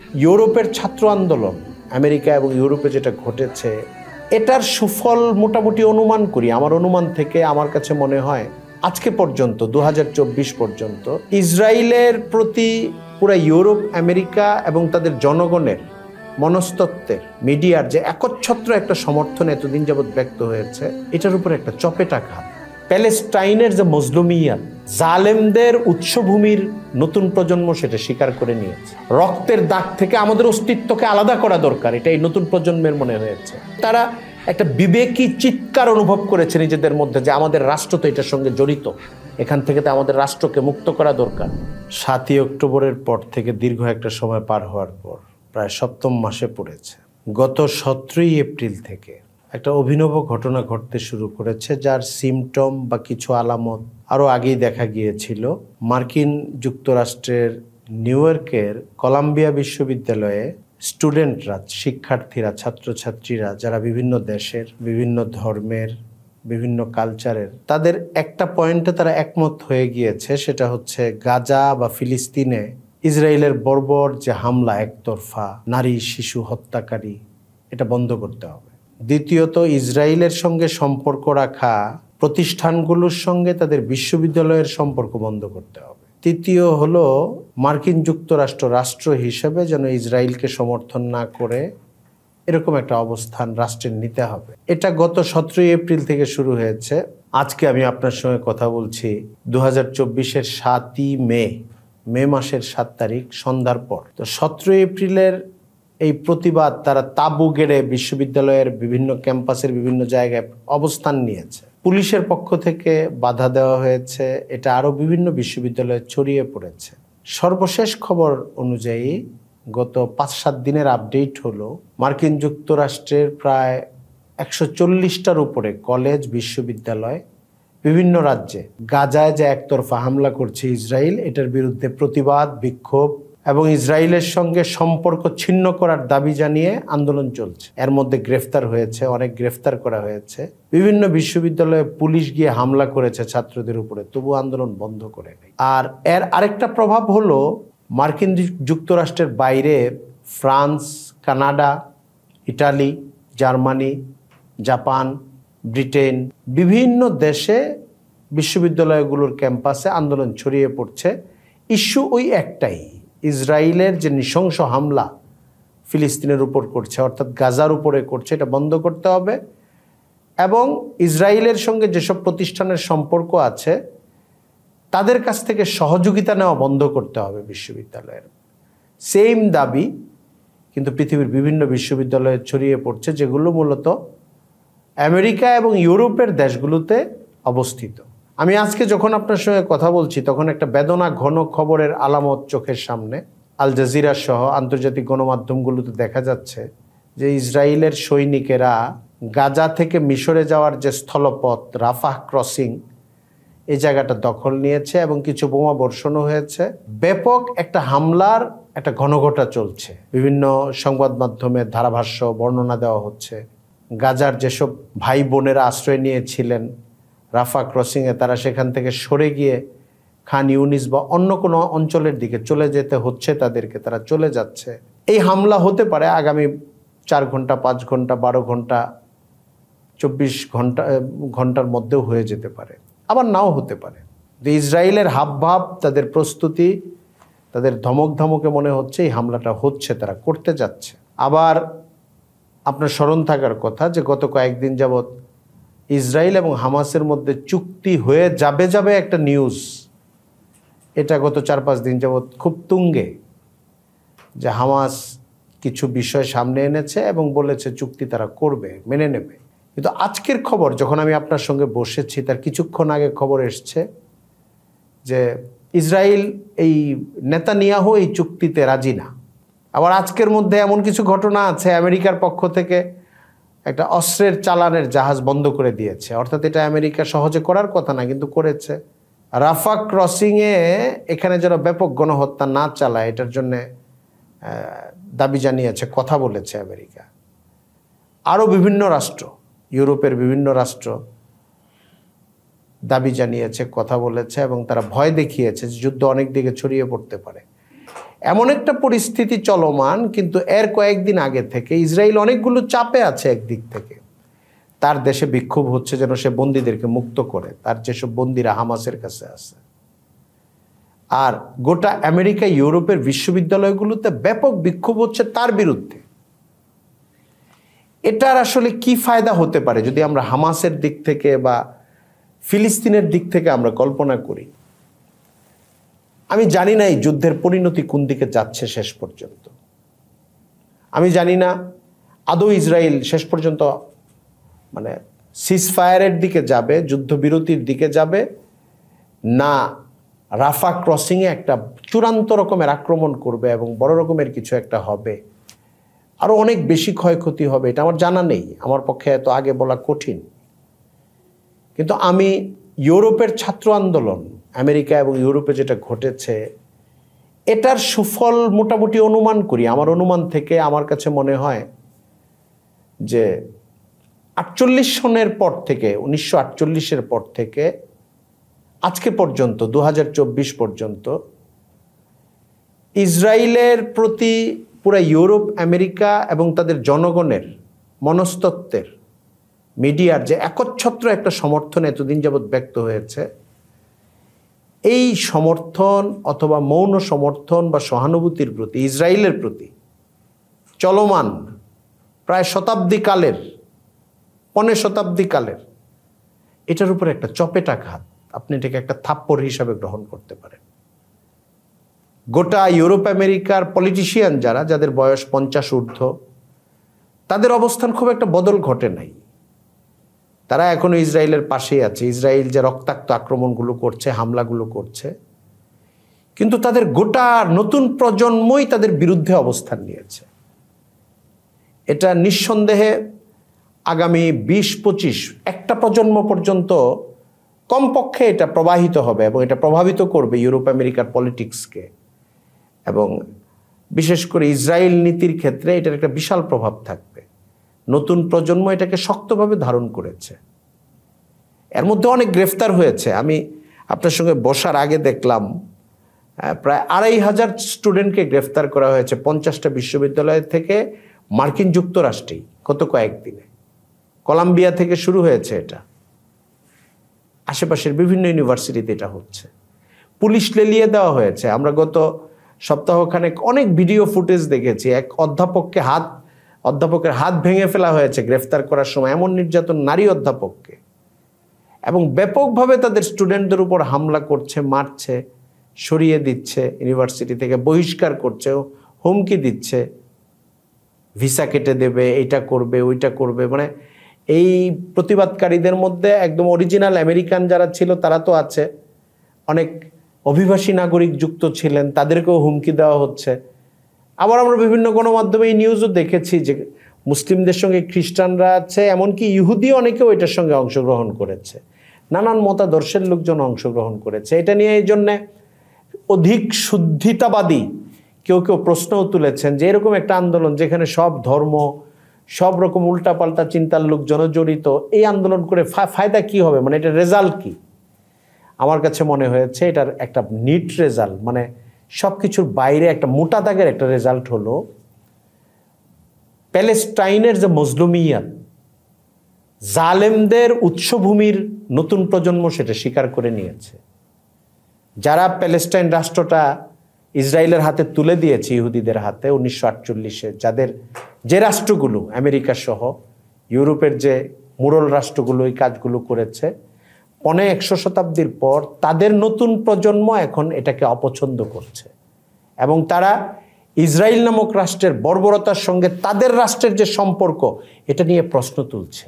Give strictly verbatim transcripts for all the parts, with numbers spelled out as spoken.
ইউরোপের ছাত্র আন্দোলন, আমেরিকা এবং ইউরোপে যেটা ঘটেছে, এটার সুফল মোটামুটি অনুমান করি। আমার অনুমান থেকে আমার কাছে মনে হয় আজকে পর্যন্ত দু হাজার চব্বিশ পর্যন্ত ইসরায়েলের প্রতি পুরো ইউরোপ, আমেরিকা এবং তাদের জনগণের মনস্তত্ত্বের, মিডিয়ার যে একচ্ছত্র একটা সমর্থন এতদিন যাবৎ ব্যক্ত হয়েছে, এটার উপর একটা চপেটাঘাত। প্যালেস্টাইনের যে মজলুমিয়াত, জালেমদের উৎসভূমির নতুন প্রজন্ম সেটা স্বীকার করে নিয়েছে। রক্তের দাগ থেকে আমাদের অস্তিত্বকে আলাদা করা দরকার, এটা এই নতুন প্রজন্মের মনে হয়েছে। তারা একটা বিবেকী চিৎকার অনুভব করেছে নিজেদের মধ্যে যে আমাদের রাষ্ট্র তো এটার সঙ্গে জড়িত, এখান থেকে তো আমাদের রাষ্ট্রকে মুক্ত করা দরকার। সাতই অক্টোবরের পর থেকে দীর্ঘ একটা সময় পার হওয়ার পর প্রায় সপ্তম মাসে পড়েছে। গত সতেরোই এপ্রিল থেকে একটা অভিনব ঘটনা ঘটতে শুরু করেছে, যার সিমটম বা কিছু আলামত আরও আগেই দেখা গিয়েছিল। মার্কিন যুক্তরাষ্ট্রের নিউ ইয়র্কের কলাম্বিয়া বিশ্ববিদ্যালয়ে স্টুডেন্টরা, শিক্ষার্থীরা, ছাত্রছাত্রীরা যারা বিভিন্ন দেশের, বিভিন্ন ধর্মের, বিভিন্ন কালচারের, তাদের একটা পয়েন্টে তারা একমত হয়ে গিয়েছে, সেটা হচ্ছে গাজা বা ফিলিস্তিনে ইসরায়েলের বর্বর যে হামলা, একতরফা নারী শিশু হত্যাকারী, এটা বন্ধ করতে হবে। দ্বিতীয়ত, ইসরায়েলের সঙ্গে সম্পর্ক রাখা প্রতিষ্ঠানগুলোর সঙ্গে তাদের বিশ্ববিদ্যালয়ের সম্পর্ক বন্ধ করতে হবে। তৃতীয় হলো মার্কিন যুক্তরাষ্ট্র রাষ্ট্র হিসেবে যেন ইসরায়েলকে সমর্থন না করে এরকম একটা অবস্থান রাষ্ট্রের নিতে হবে। এটা গত সতেরোই এপ্রিল থেকে শুরু হয়েছে। আজকে আমি আপনার সঙ্গে কথা বলছি দু হাজার চব্বিশের সাতই মে মে মাসের সাত তারিখ সন্ধ্যার পর। তো সতেরোই এপ্রিলের এই প্রতিবাদ তারা তাঁবু গেড়ে বিশ্ববিদ্যালয়ের বিভিন্ন ক্যাম্পাসের বিভিন্ন জায়গায় অবস্থান নিয়েছে। পুলিশের পক্ষ থেকে বাধা দেওয়া হয়েছে, এটা আরও বিভিন্ন বিশ্ববিদ্যালয়ে ছড়িয়ে পড়েছে। সর্বশেষ খবর অনুযায়ী গত পাঁচ সাত দিনের আপডেট হলো মার্কিন যুক্তরাষ্ট্রের প্রায় একশো চল্লিশটার উপরে কলেজ, বিশ্ববিদ্যালয় বিভিন্ন রাজ্যে গাজায় যে একতরফা হামলা করছে ইসরায়েল, এটার বিরুদ্ধে প্রতিবাদ, বিক্ষোভ এবং ইসরায়েলের সঙ্গে সম্পর্ক ছিন্ন করার দাবি জানিয়ে আন্দোলন চলছে। এর মধ্যে গ্রেফতার হয়েছে, অনেক গ্রেফতার করা হয়েছে। বিভিন্ন বিশ্ববিদ্যালয়ে পুলিশ গিয়ে হামলা করেছে ছাত্রদের উপরে, তবু আন্দোলন বন্ধ করে নেই। আর এর আরেকটা প্রভাব হলো মার্কিন যুক্তরাষ্ট্রের বাইরে France, Canada, Italy, Germany, Japan, Britain, বিভিন্ন দেশে বিশ্ববিদ্যালয়গুলোর ক্যাম্পাসে আন্দোলন ছড়িয়ে পড়ছে। ইস্যু ওই একটাই, ইসরায়েলের যে নৃশংস হামলা ফিলিস্তিনের উপর করছে, অর্থাৎ গাজার উপরে করছে, এটা বন্ধ করতে হবে এবং ইসরায়েলের সঙ্গে যেসব প্রতিষ্ঠানের সম্পর্ক আছে তাদের কাছ থেকে সহযোগিতা নেওয়া বন্ধ করতে হবে বিশ্ববিদ্যালয়ের। সেম দাবি কিন্তু পৃথিবীর বিভিন্ন বিশ্ববিদ্যালয়ে ছড়িয়ে পড়ছে, যেগুলো মূলত আমেরিকা এবং ইউরোপের দেশগুলোতে অবস্থিত। আমি আজকে যখন আপনার সঙ্গে কথা বলছি তখন একটা বেদনা ঘন খবরের আলামত চোখের সামনে। আল জাজিরা সহ আন্তর্জাতিক গণমাধ্যমগুলোতে দেখা যাচ্ছে যে ইসরায়েলের সৈনিকেরা গাজা থেকে মিশরে যাওয়ার যে স্থলপথ, রাফাহ ক্রসিং, এই জায়গাটা দখল নিয়েছে এবং কিছু বোমা বর্ষণও হয়েছে। ব্যাপক একটা হামলার একটা ঘনঘটা চলছে, বিভিন্ন সংবাদ মাধ্যমে ধারাভাষ্য বর্ণনা দেওয়া হচ্ছে। গাজার যেসব ভাই বোনেরা আশ্রয় নিয়েছিলেন রাফা ক্রসিংয়ে, তারা সেখান থেকে সরে গিয়ে খান ইউনিস বা অন্য কোনো অঞ্চলের দিকে চলে যেতে হচ্ছে তাদেরকে, তারা চলে যাচ্ছে। এই হামলা হতে পারে আগামী চার ঘন্টা, পাঁচ ঘন্টা, বারো ঘন্টা, চব্বিশ ঘন্টা ঘন্টার মধ্যেও হয়ে যেতে পারে, আবার নাও হতে পারে। যে ইসরায়েলের হাবভাব, তাদের প্রস্তুতি, তাদের ধমক ধমকে মনে হচ্ছে এই হামলাটা হচ্ছে, তারা করতে যাচ্ছে। আবার আপনার স্মরণ থাকার কথা যে গত কয়েকদিন যাবৎ ইসরায়েল এবং হামাসের মধ্যে চুক্তি হয়ে যাবে যাবে একটা নিউজ, এটা গত চার পাঁচ দিন যাবৎ খুব তুঙ্গে, যে হামাস কিছু বিষয় সামনে এনেছে এবং বলেছে চুক্তি তারা করবে, মেনে নেবে। কিন্তু আজকের খবর যখন আমি আপনার সঙ্গে বসেছি তার কিছুক্ষণ আগে খবর এসছে যে ইসরায়েল এই নেতানিয়াহু এই চুক্তিতে রাজি না। আবার আজকের মধ্যে এমন কিছু ঘটনা আছে, আমেরিকার পক্ষ থেকে একটা অস্ত্রের চালানের জাহাজ বন্ধ করে দিয়েছে, অর্থাৎ এটা আমেরিকা সহজে করার কথা না কিন্তু করেছে। রাফা ক্রসিংয়ে এখানে যেন ব্যাপক গণহত্যা না চালায় এটার জন্যে দাবি জানিয়েছে, কথা বলেছে আমেরিকা। আরও বিভিন্ন রাষ্ট্র, ইউরোপের বিভিন্ন রাষ্ট্র দাবি জানিয়েছে, কথা বলেছে এবং তারা ভয় দেখিয়েছে যে যুদ্ধ অনেক দিকে ছড়িয়ে পড়তে পারে। এমন একটা পরিস্থিতি চলমান, কিন্তু এর কয়েকদিন আগে থেকে ইসরায়েল অনেকগুলো চাপে আছে। একদিক থেকে তার দেশে বিক্ষোভ হচ্ছে যেন সে বন্দীদেরকে মুক্ত করে, তার যেসব বন্দীরা হামাসের কাছে আছে। আর গোটা আমেরিকা, ইউরোপের বিশ্ববিদ্যালয়গুলোতে ব্যাপক বিক্ষোভ হচ্ছে তার বিরুদ্ধে। এটার আসলে কি ফায়দা হতে পারে যদি আমরা হামাসের দিক থেকে বা ফিলিস্তিনের দিক থেকে আমরা কল্পনা করি? আমি জানি না এই যুদ্ধের পরিণতি কোন দিকে যাচ্ছে শেষ পর্যন্ত। আমি জানি না আদৌ ইসরায়েল শেষ পর্যন্ত মানে সিজফায়ারের দিকে যাবে, যুদ্ধবিরতির দিকে যাবে, না রাফা ক্রসিংয়ে একটা চূড়ান্ত রকমের আক্রমণ করবে এবং বড় রকমের কিছু একটা হবে, আরও অনেক বেশি ক্ষয়ক্ষতি হবে। এটা আমার জানা নেই, আমার পক্ষে এত আগে বলা কঠিন। কিন্তু আমি ইউরোপের ছাত্র আন্দোলন, আমেরিকা এবং ইউরোপে যেটা ঘটেছে, এটার সুফল মোটামুটি অনুমান করি। আমার অনুমান থেকে আমার কাছে মনে হয় যে আটচল্লিশ সনের পর থেকে, উনিশশো আটচল্লিশের পর থেকে আজকে পর্যন্ত, দু হাজার চব্বিশ পর্যন্ত ইসরায়েলের প্রতি পুরা ইউরোপ, আমেরিকা এবং তাদের জনগণের মনস্তত্ত্বের, মিডিয়ার যে একচ্ছত্র একটা সমর্থন এতদিন যাবৎ ব্যক্ত হয়েছে, এই সমর্থন অথবা মৌন সমর্থন বা সহানুভূতির প্রতি, ইসরায়েলের প্রতি চলমান প্রায় শতাব্দী কালের, পনে শতাব্দী কালের, এটার উপরে একটা চপেটাঘাত, আপনি এটাকে একটা থাপ্পড় হিসাবে গ্রহণ করতে পারেন। গোটা ইউরোপ আমেরিকার পলিটিশিয়ান যারা, যাদের বয়স পঞ্চাশ ঊর্ধ্ব, তাদের অবস্থান খুব একটা বদল ঘটে নাই। তারা এখনো ইসরায়েলের পাশেই আছে। ইসরায়েল যে রক্তাক্ত আক্রমণগুলো করছে, হামলাগুলো করছে, কিন্তু তাদের গোটা নতুন প্রজন্মই তাদের বিরুদ্ধে অবস্থান নিয়েছে। এটা নিঃসন্দেহে আগামী বিশ পঁচিশ একটা প্রজন্ম পর্যন্ত কমপক্ষে এটা প্রবাহিত হবে এবং এটা প্রভাবিত করবে ইউরোপ আমেরিকার পলিটিক্সকে, এবং বিশেষ করে ইসরায়েল নীতির ক্ষেত্রে এটার একটা বিশাল প্রভাব থাকবে। নতুন প্রজন্ম এটাকে শক্তভাবে ধারণ করেছে। এর মধ্যে অনেক গ্রেফতার হয়েছে। আমি আপনার সঙ্গে বসার আগে দেখলাম প্রায় আড়াই হাজার স্টুডেন্টকে গ্রেফতার করা হয়েছে পঞ্চাশটা বিশ্ববিদ্যালয় থেকে মার্কিন যুক্তরাষ্ট্রেই গত কয়েকদিনে। কলাম্বিয়া থেকে শুরু হয়েছে এটা, আশেপাশের বিভিন্ন ইউনিভার্সিটিতে এটা হচ্ছে। পুলিশ লেলিয়ে দেওয়া হয়েছে। আমরা গত সপ্তাহখানেক অনেক ভিডিও ফুটেজ দেখেছি। এক অধ্যাপককে হাত অধ্যাপকের হাত ভেঙে ফেলা হয়েছে গ্রেফতার করার সময়, এমন নির্যাতন নারী অধ্যাপককে, এবং ব্যাপকভাবে তাদের স্টুডেন্টদের উপর হামলা করছে, মারছে, সরিয়ে দিচ্ছে, ইউনিভার্সিটি থেকে বহিষ্কার করছে, হুমকি দিচ্ছে, ভিসা কেটে দেবে, এইটা করবে, ওইটা করবে। মানে এই প্রতিবাদকারীদের মধ্যে একদম অরিজিনাল আমেরিকান যারা ছিল তারা তো আছে, অনেক অভিবাসী নাগরিক যুক্ত ছিলেন, তাদেরকেও হুমকি দেওয়া হচ্ছে। আবার আমরা বিভিন্ন গণমাধ্যমে এই নিউজও দেখেছি যে মুসলিমদের সঙ্গে খ্রিস্টানরা আছে, এমনকি ইহুদি অনেকেও এটার সঙ্গে অংশগ্রহণ করেছে, নানান মতাদর্শের লোকজন অংশগ্রহণ করেছে। এটা নিয়ে এই জন্যে অধিক শুদ্ধিতাবাদী কেউ কেউ প্রশ্নও তুলেছেন যে এরকম একটা আন্দোলন যেখানে সব ধর্ম, সব রকম উল্টাপাল্টা চিন্তার লোকজন জড়িত, এই আন্দোলন করে ফায়দা কি হবে, মানে এটা রেজাল্ট কি? আমার কাছে মনে হয়েছে এটার একটা নিট রেজাল্ট, মানে সব কিছুর বাইরে একটা মোটা দাগের একটা রেজাল্ট হলো প্যালেস্টাইনের যে মজলুমিয়াত, জালেমদের উৎসভূমির নতুন প্রজন্ম সেটা স্বীকার করে নিয়েছে। যারা প্যালেস্টাইন রাষ্ট্রটা ইসরায়েলের হাতে তুলে দিয়েছে, ইহুদিদের হাতে উনিশশো আটচল্লিশে, যাদের যে রাষ্ট্রগুলো আমেরিকা সহ ইউরোপের যে মুরল রাষ্ট্রগুলো এই কাজগুলো করেছে, পনে একশো শতাব্দীর পর তাদের নতুন প্রজন্ম এখন এটাকে অপছন্দ করছে এবং তারা ইসরায়েল নামক রাষ্ট্রের বর্বরতার সঙ্গে তাদের রাষ্ট্রের যে সম্পর্ক এটা নিয়ে প্রশ্ন তুলছে।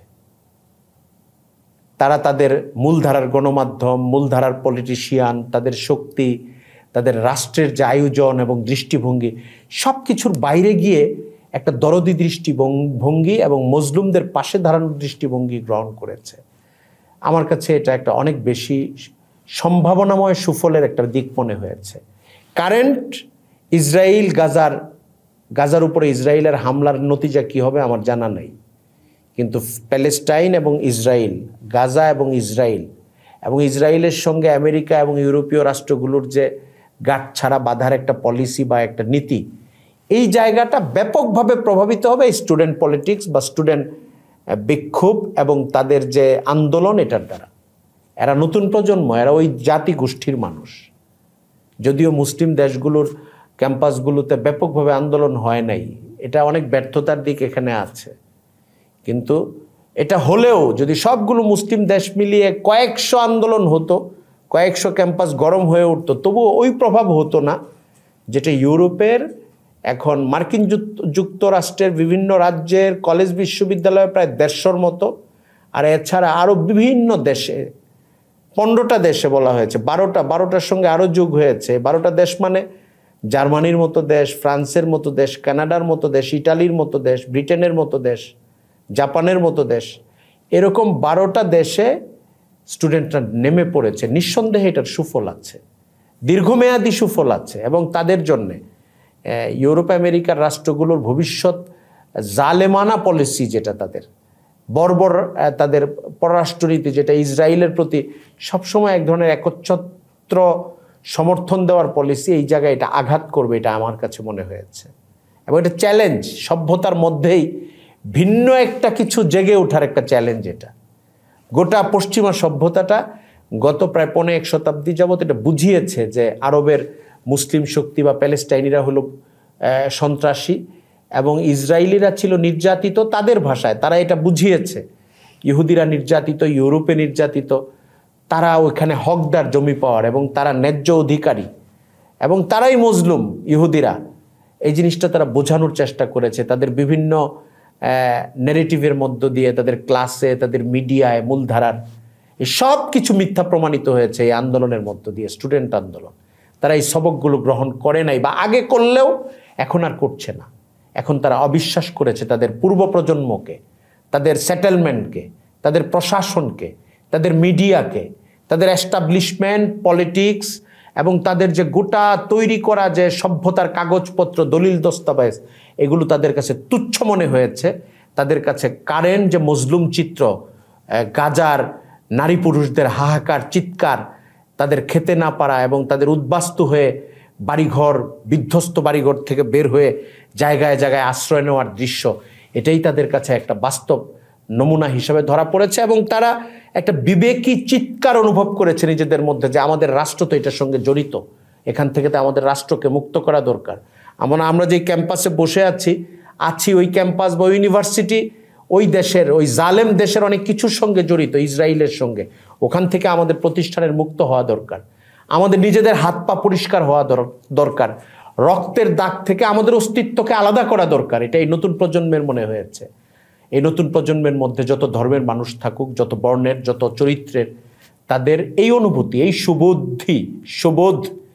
তারা তাদের মূলধারার গণমাধ্যম, মূলধারার পলিটিশিয়ান, তাদের শক্তি, তাদের রাষ্ট্রের যে আয়োজন এবং দৃষ্টিভঙ্গি, সব কিছুর বাইরে গিয়ে একটা দরদি দৃষ্টিভঙ্গি এবং মজলুমদের পাশে দাঁড়ানোর দৃষ্টিভঙ্গি গ্রহণ করেছে। আমার কাছে এটা একটা অনেক বেশি সম্ভাবনাময় সুফলের একটা দিক মনে হয়েছে। কারেন্ট ইসরায়েল গাজার গাজার উপরে ইসরায়েলের হামলার নতিজা কী হবে আমার জানা নেই, কিন্তু প্যালেস্টাইন এবং ইসরায়েল, গাজা এবং ইসরায়েল এবং ইসরায়েলের সঙ্গে আমেরিকা এবং ইউরোপীয় রাষ্ট্রগুলোর যে গাঁটছাড়া বাঁধার একটা পলিসি বা একটা নীতি, এই জায়গাটা ব্যাপকভাবে প্রভাবিত হবে স্টুডেন্ট পলিটিক্স বা স্টুডেন্ট বিক্ষোভ এবং তাদের যে আন্দোলন, এটার দ্বারা। এরা নতুন প্রজন্ম, এরা ওই জাতি গোষ্ঠীর মানুষ। যদিও মুসলিম দেশগুলোর ক্যাম্পাসগুলোতে ব্যাপকভাবে আন্দোলন হয় নাই, এটা অনেক ব্যর্থতার দিক এখানে আছে, কিন্তু এটা হলেও যদি সবগুলো মুসলিম দেশ মিলিয়ে কয়েকশো আন্দোলন হতো, কয়েকশো ক্যাম্পাস গরম হয়ে উঠতো, তবুও ওই প্রভাব হতো না যেটা ইউরোপের এখন মার্কিন যুক্তরাষ্ট্রের বিভিন্ন রাজ্যের কলেজ বিশ্ববিদ্যালয়ে প্রায় দেড়শোর মতো, আর এছাড়া আরও বিভিন্ন দেশে, পনেরোটা দেশে বলা হয়েছে, বারোটা বারোটার সঙ্গে আরও যোগ হয়েছে। বারোটা দেশ মানে জার্মানির মতো দেশ, ফ্রান্সের মতো দেশ, কানাডার মতো দেশ, ইটালির মতো দেশ, ব্রিটেনের মতো দেশ, জাপানের মতো দেশ, এরকম বারোটা দেশে স্টুডেন্টরা নেমে পড়েছে। নিঃসন্দেহে এটার সুফল আছে, দীর্ঘমেয়াদী সুফল আছে, এবং তাদের জন্যে ইউরোপ আমেরিকার রাষ্ট্রগুলোর ভবিষ্যৎ জালেমানা পলিসি যেটা তাদের বর্বর, তাদের পররাষ্ট্রনীতি যেটা ইসরায়েলের প্রতি সবসময় এক ধরনের একচ্ছত্র সমর্থন দেওয়ার পলিসি, এই জায়গায় এটা আঘাত করবে, এটা আমার কাছে মনে হয়েছে। এবং এটা চ্যালেঞ্জ, সভ্যতার মধ্যেই ভিন্ন একটা কিছু জেগে ওঠার একটা চ্যালেঞ্জ। এটা গোটা পশ্চিমা সভ্যতাটা গত প্রায় পৌনে এক শতাব্দী যাবৎ এটা বুঝিয়েছে যে আরবের মুসলিম শক্তি বা প্যালেস্টাইনিরা হলো সন্ত্রাসী এবং ইসরায়েলিরা ছিল নির্যাতিত। তাদের ভাষায় তারা এটা বুঝিয়েছে, ইহুদিরা নির্যাতিত, ইউরোপে নির্যাতিত, তারা ওইখানে হকদার জমি পাওয়ার এবং তারা ন্যায্য অধিকারী এবং তারাই মজলুম ইহুদিরা। এই জিনিসটা তারা বোঝানোর চেষ্টা করেছে তাদের বিভিন্ন ন্যারেটিভের মধ্য দিয়ে, তাদের ক্লাসে, তাদের মিডিয়ায়, মূলধারার। এই সব কিছু মিথ্যা প্রমাণিত হয়েছে এই আন্দোলনের মধ্য দিয়ে। স্টুডেন্ট আন্দোলন, তারা এই সবকগুলো গ্রহণ করে নাই, বা আগে করলেও এখন আর করছে না। এখন তারা অবিশ্বাস করেছে তাদের পূর্ব প্রজন্মকে, তাদের সেটেলমেন্টকে, তাদের প্রশাসনকে, তাদের মিডিয়াকে, তাদের এস্টাবলিশমেন্ট, পলিটিক্স এবং তাদের যে গোটা তৈরি করা যে সভ্যতার কাগজপত্র, দলিল দস্তাবেজ, এগুলো তাদের কাছে তুচ্ছ মনে হয়েছে। তাদের কাছে কারেন্ট যে মজলুম চিত্র, গাজার নারী পুরুষদের হাহাকার, চিৎকার, তাদের খেতে না পারা এবং তাদের উদ্বাস্তু হয়ে বাড়িঘর, বিধ্বস্ত বাড়িঘর থেকে বের হয়ে জায়গায় জায়গায় আশ্রয় নেওয়ার দৃশ্য, এটাই তাদের কাছে একটা বাস্তব নমুনা হিসেবে ধরা পড়েছে। এবং তারা একটা বিবেকী চিৎকার অনুভব করেছে নিজেদের মধ্যে যে আমাদের রাষ্ট্র তো এটার সঙ্গে জড়িত, এখান থেকে তো আমাদের রাষ্ট্রকে মুক্ত করা দরকার। আমরা আমরা যে ক্যাম্পাসে বসে আছি আছি ওই ক্যাম্পাস বা ইউনিভার্সিটি ওই দেশের, ওই জালেম দেশের অনেক কিছুর সঙ্গে জড়িত, ইসরায়েলের সঙ্গে। ওখান থেকে আমাদের প্রতিষ্ঠানের মুক্ত হওয়া দরকার, আমাদের নিজেদের হাত পা পরিষ্কার হওয়া দরকার, রক্তের দাগ থেকে আমাদের অস্তিত্বকে আলাদা করা দরকার। এটা এই নতুন প্রজন্মের মনে হয়েছে। এই নতুন প্রজন্মের মধ্যে যত ধর্মের মানুষ থাকুক, যত বর্ণের, যত চরিত্রের, তাদের এই অনুভূতি, এই সুবুদ্ধি, সুবোধ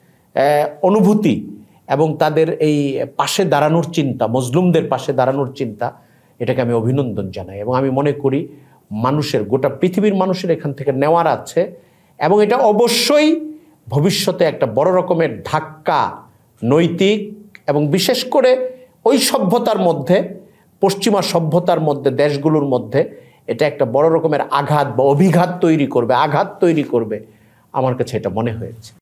অনুভূতি এবং তাদের এই পাশে দাঁড়ানোর চিন্তা, মজলুমদের পাশে দাঁড়ানোর চিন্তা, এটাকে আমি অভিনন্দন জানাই। এবং আমি মনে করি মানুষের, গোটা পৃথিবীর মানুষের এখান থেকে নেওয়ার আছে। এবং এটা অবশ্যই ভবিষ্যতে একটা বড় রকমের ধাক্কা, নৈতিক এবং বিশেষ করে ওই সভ্যতার মধ্যে, পশ্চিমা সভ্যতার মধ্যে, দেশগুলোর মধ্যে এটা একটা বড় রকমের আঘাত বা অভিঘাত তৈরি করবে, আঘাত তৈরি করবে। আমার কাছে এটা মনে হয়েছে।